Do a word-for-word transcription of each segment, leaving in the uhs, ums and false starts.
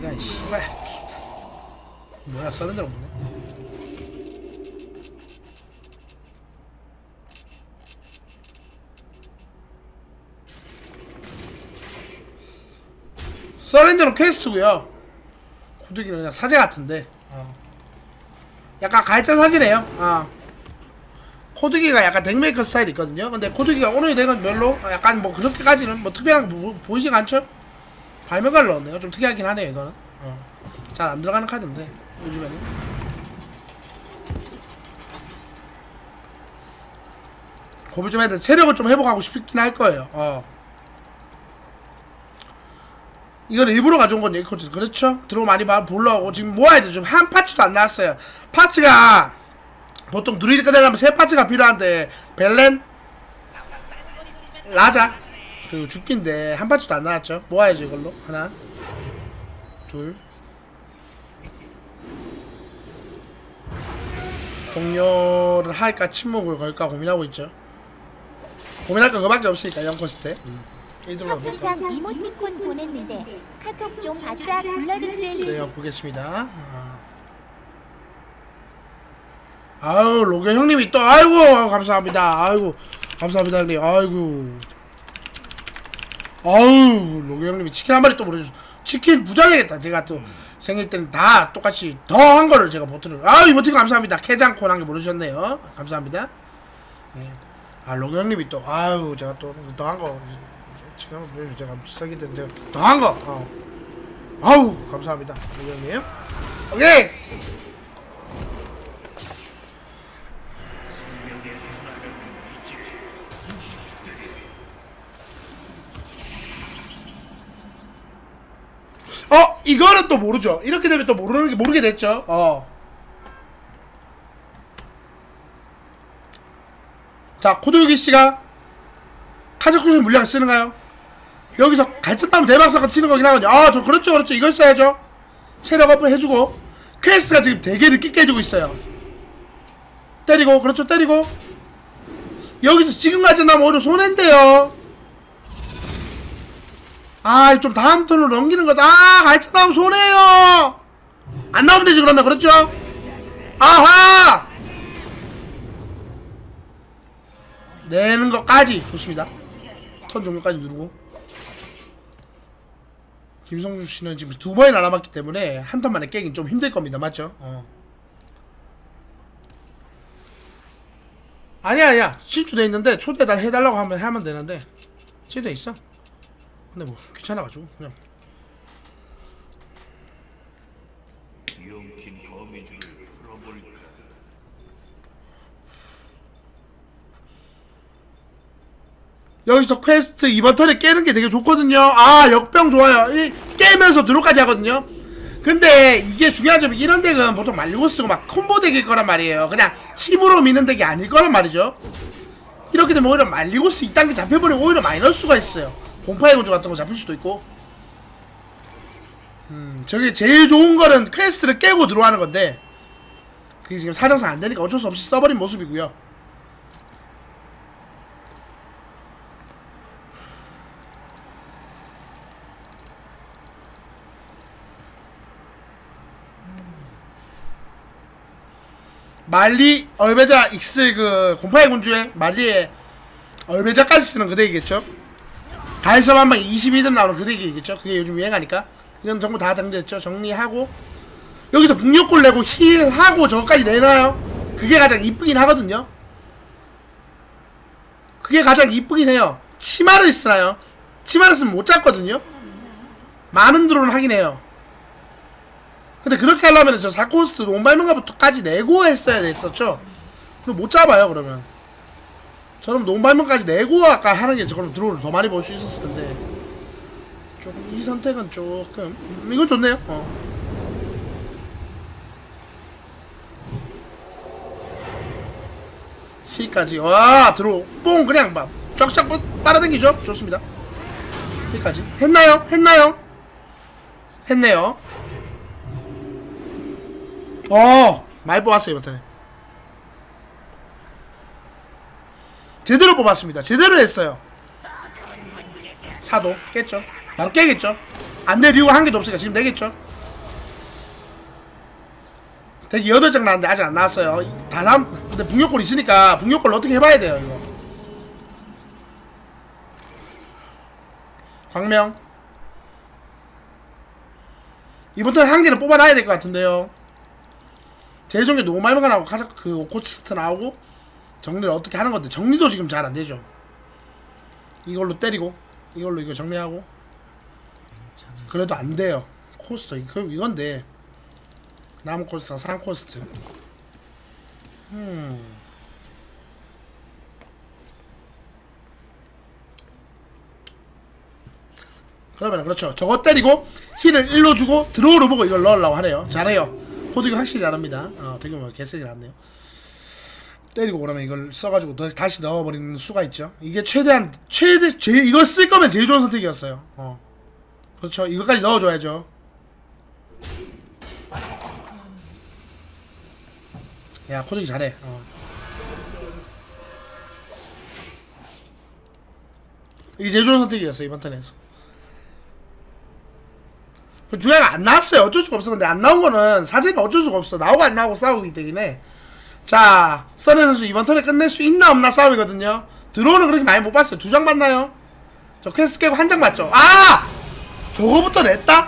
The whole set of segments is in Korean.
이런 씨발 뭐야 서렌더를 없네. 서렌더는 퀘스트고요. 고데기는 그냥 사제 같은데 어. 약간 가짜 사제네요. 어. 코드기가 약간 덱메이커 스타일이 있거든요. 근데 코드기가 오늘 덱은 별로 약간 뭐 그렇게까지는 뭐 특별한 거 보이지가 않죠? 발명가를 넣었네요. 좀 특이하긴 하네요 이거는. 어. 잘 안 들어가는 카드인데 요즘에는. 고비 좀 해야 돼. 체력을 좀 회복하고 싶긴 할 거예요. 어. 이건 일부러 가져온 건 얘기거든. 그렇죠? 들어 많이 보려고 지금 모아야 돼. 지금 한 파츠도 안 나왔어요. 파츠가 보통 드루이드 끝내려면 세 파츠가 필요한데 벨렌, 라자 그리고 죽기인데 한 파츠도 안 나왔죠. 모아야죠 이걸로. 하나 둘 동료를 할까 침묵을 걸까 고민하고 있죠. 고민할 건 그거밖에 없으니까 영코스 때. 음. 협찬상 이모티콘 보냈는데 카톡 좀 봐주라. 블러드 트레일링. 그래요 보겠습니다. 아. 아유 로게 형님이 또 아이고 감사합니다. 아이고 감사합니다 형님. 아이고 아유 로게 형님이 치킨 한 마리 또 보내주셨어. 치킨 부자되겠다. 제가 또 생일 때는 다 똑같이 더 한 거를 제가 보트를. 아유 이모티콘 감사합니다. 캐장콘 한 개 보내주셨네요. 감사합니다. 네. 아 로게 형님이 또 아유 제가 또 더 한 거 치킨 한번 보내주셔서 제가 생일 때는 제가 더 한 거. 어. 아우 감사합니다 로게 형님. 오케이. 어! 이거는 또 모르죠. 이렇게 되면 또 모르는 게 모르게 됐죠. 어. 자, 코드유기 씨가 카자쿠시 물량을 쓰는가요? 여기서 갈증나면 대박사가 치는 거긴 하거든요. 아, 저 그렇죠, 그렇죠. 이걸 써야죠. 체력 업을 해주고. 퀘스트가 지금 되게 늦게 깨지고 있어요. 때리고, 그렇죠, 때리고. 여기서 지금 갈증나면 오히려 손해인데요. 아, 좀 다음 턴으로 넘기는 거다. 아, 갈증 나오면 손해요. 안 나오면 되지, 그러면. 그렇죠? 아하! 내는 것까지. 좋습니다. 턴 종료까지 누르고. 김성주 씨는 지금 두 번이나 남았기 때문에 한 턴 만에 깨긴 좀 힘들 겁니다. 맞죠? 어. 아니야, 아니야. 실주돼 있는데 초대 날 해달라고 하면 하면 되는데. 실돼 있어. 근데 뭐 귀찮아가지고 그냥 여기서 퀘스트 이번 턴에 깨는 게 되게 좋거든요. 아 역병 좋아요. 이 깨면서 드로까지 하거든요. 근데 이게 중요한 점이 이런 덱은 보통 말리고스고 막 콤보 덱일 거란 말이에요. 그냥 힘으로 미는 덱이 아닐 거란 말이죠. 이렇게 되면 오히려 말리고스 이 단계 잡혀버리면 오히려 마이너스가 있어요. 공파의 군주 같은 거 잡힐 수도 있고. 음, 저게 제일 좋은 거는 퀘스트를 깨고 들어가는 건데 그게 지금 사정상 안 되니까 어쩔 수 없이 써버린 모습이고요. 말리 얼베자 익슬 그 공파의 군주의 말리에 얼베자까지 쓰는 그 덱이겠죠. 달섬 한방 이십이 등 나오는 그 덱이겠죠. 그게 요즘 유행하니까. 이건 전부 다 정리됐죠. 정리하고 여기서 북녘골 내고 힐하고 저거까지 내놔요. 그게 가장 이쁘긴 하거든요. 그게 가장 이쁘긴 해요. 치마를 쓰나요? 치마를 쓰면 못 잡거든요. 많은 드론을 하긴 해요. 근데 그렇게 하려면 저 사코스트 논발명가부터까지 내고 했어야 됐었죠. 그럼 못 잡아요 그러면. 저는 논발명까지 내고 아까 하는 게 저거는 드론을 더 많이 볼 수 있었을 텐데 조금 이 선택은 조금 음, 이건 좋네요. 어. 힐까지 와 들어 뽕 그냥 막 쫙쫙 빨아당기죠. 좋습니다. 힐까지 했나요? 했나요? 했네요. 어 많이 뽑았어요 이번 턴에. 제대로 뽑았습니다. 제대로 했어요. 사도 깼죠. 바로 깨겠죠. 안될 이유가 한 개도 없으니까 지금 내겠죠. 대기 여덟 장 나왔는데 아직 안 나왔어요. 다 남, 근데 북녘골 있으니까 북녘골 어떻게 해봐야 돼요, 이거. 광명. 이번 턴에 한 개는 뽑아놔야 될 것 같은데요. 제일 좋은 게 노말문가 나오고 카자 그 오코치스트 나오고 정리를 어떻게 하는 건데 정리도 지금 잘 안 되죠. 이걸로 때리고 이걸로 이거 정리하고 그래도 안 돼요. 코스터 그럼 이건데 남은 코스트가 삼 코스트. 음. 그러면 그렇죠. 저거 때리고 힐을 일로 주고 드로우로 보고 이걸 넣으려고 하네요. 잘해요. 코드가 확실히 잘합니다. 어, 되게 뭐 개쓰기 났네요. 때리고 그러면 이걸 써가지고 다시 넣어버리는 수가 있죠. 이게 최대한 최대 제 이걸 쓸 거면 제일 좋은 선택이었어요. 어, 그렇죠. 이것까지 넣어줘야죠. 야 코드기 잘해. 어. 이게 제일 좋은 선택이었어 이번 턴에서. 주야가 안 나왔어요. 어쩔 수가 없어. 근데 안 나온 거는 사진이 어쩔 수가 없어. 나오고 안 나오고 싸우기 때문에. 자, 써렌 선수 이번 턴에 끝낼 수 있나 없나 싸움이거든요. 드로우는 그렇게 많이 못 봤어요. 두 장 봤나요? 저 퀘스트 깨고 한 장 맞죠? 아! 저거부터 냈다?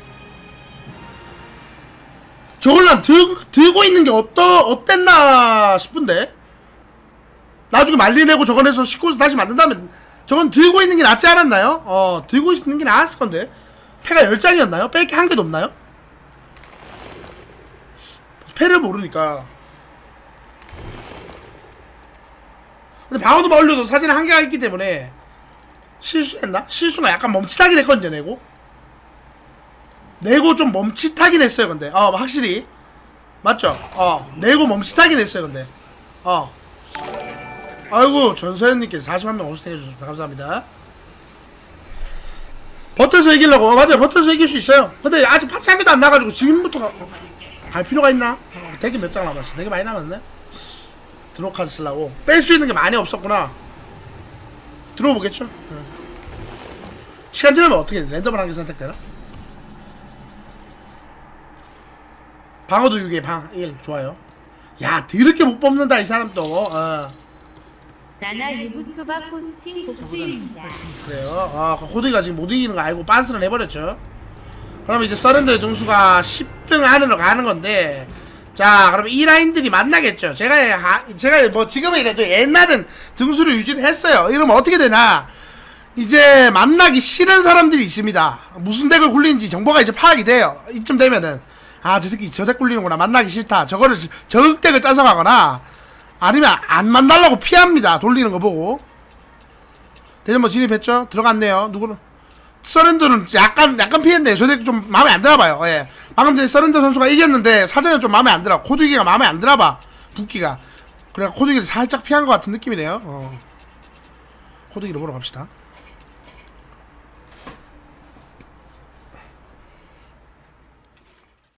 저걸 난 들, 들고 있는 게 어떠, 어땠나 싶은데? 나중에 말리내고 저거 내서 십구 수 다시 만든다면 저건 들고 있는 게 낫지 않았나요? 어, 들고 있는 게 나았을 건데. 패가 열 장이었나요? 뺄 게 한 개도 없나요? 패를 모르니까. 근데 방어도만 올려도 사진에 한 개가 있기 때문에 실수했나? 실수가 약간 멈칫하긴 했거든요. 내고 내고 좀 멈칫하긴 했어요. 근데 어 확실히 맞죠? 어 내고 멈칫하긴 했어요. 근데 어 아이고 전서연님께서 사십만 명 오스팅 해주셔서 감사합니다. 버텨서 이기려고. 어, 맞아요. 버텨서 이길 수 있어요. 근데 아직 파츠 한 개도 안 나가지고 지금부터 가, 어, 갈 필요가 있나? 어, 되게 몇 장 남았어. 되게 많이 남았네. 드로우카드 쓰려고. 뺄 수 있는 게 많이 없었구나. 들어보겠죠? 응. 시간 지나면 어떻게 돼? 랜덤을 한 개 선택되나? 방어도 육 개, 방 일. 좋아요. 야, 더럽게 못 뽑는다, 이 사람 또. 어. 나나 유부초밥 포스팅 복수입니다. 그래요. 아, 호드가 지금 못 이기는 거 알고 빤스를 해버렸죠. 그러면 이제 서른들 등수가 십 등 안으로 가는 건데, 자, 그러면 이 라인들이 만나겠죠. 제가, 하, 제가 뭐 지금이라도 옛날은 등수를 유지를 했어요. 이러면 어떻게 되나? 이제 만나기 싫은 사람들이 있습니다. 무슨 덱을 굴리는지 정보가 이제 파악이 돼요. 이쯤 되면은. 아, 저 새끼 저 덱 굴리는구나. 만나기 싫다. 저거를, 저덱을 짜서 가거나, 아니면 안 만나려고 피합니다. 돌리는 거 보고. 대전뭐 진입했죠? 들어갔네요. 누구는? 서렌더는 약간 약간 피했네요. 저 덱 좀 마음에 안 드나봐요. 예. 방금 전에 서렌더 선수가 이겼는데 사전에 좀 마음에 안 들어. 코드기가 마음에 안 드나봐. 붓기가. 그래서 코드기를 살짝 피한 것 같은 느낌이네요. 어. 코드기를 보러 갑시다.